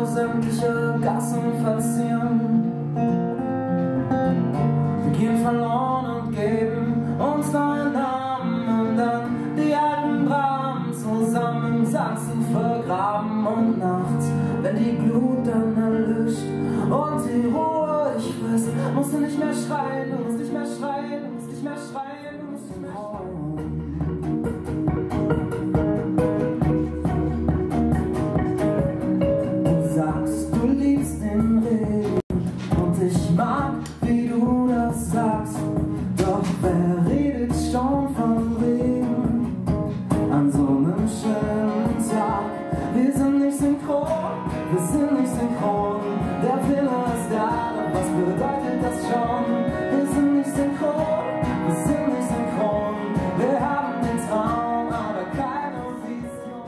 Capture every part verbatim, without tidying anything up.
sämtliche Gassen verzieren. Wir gehen verloren und geben uns neue Namen und dann die alten Dramen zusammen im Sachsen vergraben. Und nachts, wenn die Glut dann erlischt und die Ruhe dich frisst, musst du nicht mehr schreien, du musst nicht mehr schreien, du musst nicht mehr schreien, du musst nicht mehr schreien. Du sagst, du liebst den Regen und ich mag, wie du das sagst. Doch wer redet schon von Regen an so einem schönen Tag? Wir sind nicht synchron, wir sind nicht synchron. Der Wille ist da, doch was bedeutet das schon? Wir sind nicht synchron, wir sind nicht synchron. Wir haben den Traum, aber keine Vision.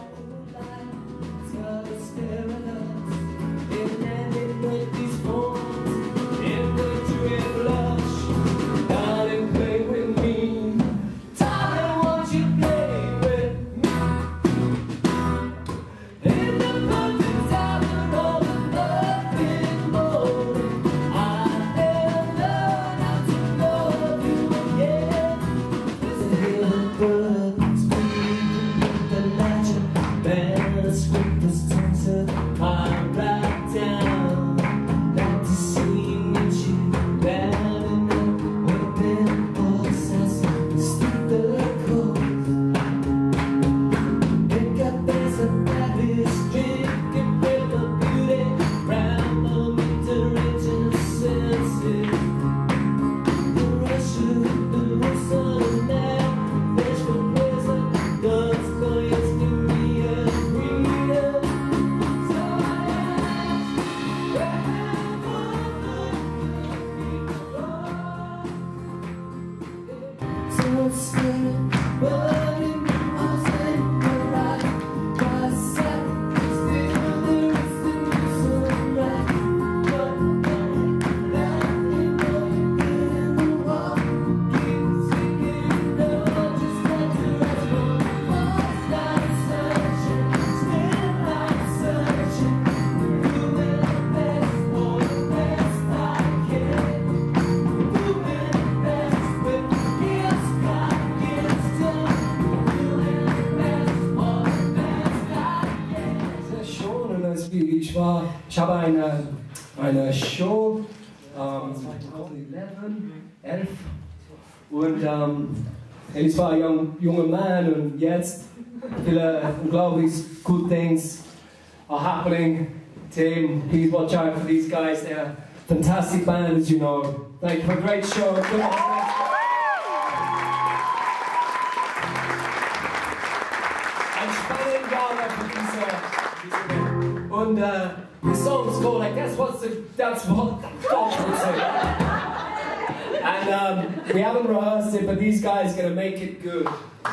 Ich war, ich habe eine, eine Show ähm, zweitausendelf und ähm, ich war ein young, junger Mann und jetzt viele unglaublich good things are happening. Team, please watch out for these guys. They're a fantastic band, as you know. Thank you for a great show. Good on. Ein spannender Gala für diese, diese Und uh, the song's called, like, that's what's the, that's what the dog would say. And um, we haven't rehearsed it, but these guys are gonna make it good.